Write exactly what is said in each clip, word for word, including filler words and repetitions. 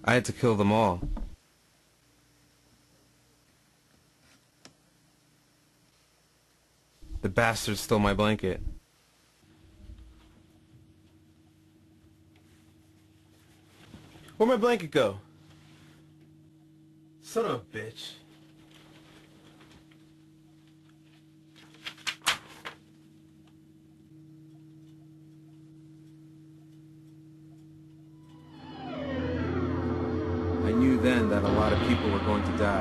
I had to kill them all. The bastards stole my blanket. Where'd my blanket go? Son of a bitch. I knew then that a lot of people were going to die.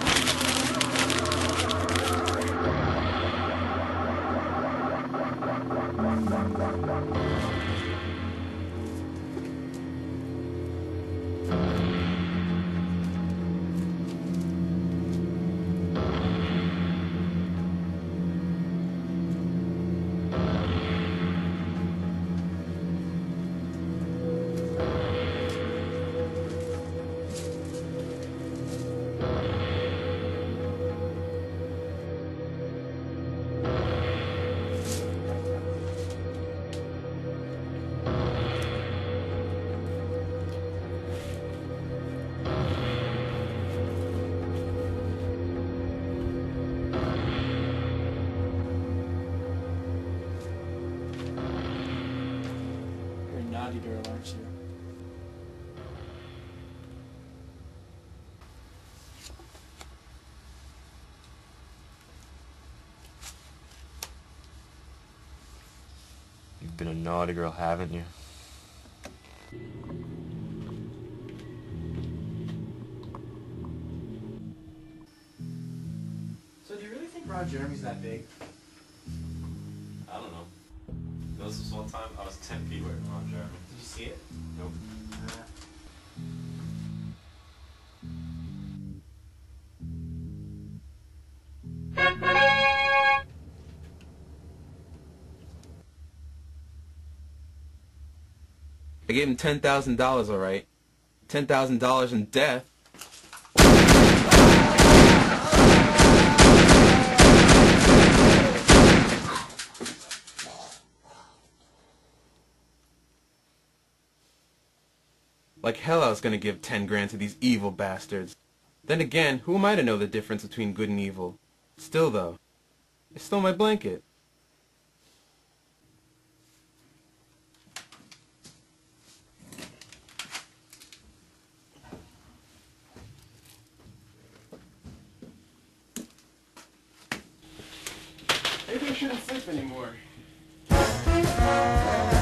Naughty girl, aren't you? You've been a naughty girl, haven't you? So do you really think Ron Jeremy's that big? I don't know. There was this one time I was ten feet away from Ron Jeremy. Did you see it? Nope. Uh, I gave him ten thousand dollars, all right. ten thousand dollars in death. Like hell I was gonna give ten grand to these evil bastards. Then again, who am I to know the difference between good and evil? Still though, they stole my blanket. Maybe I shouldn't sleep anymore.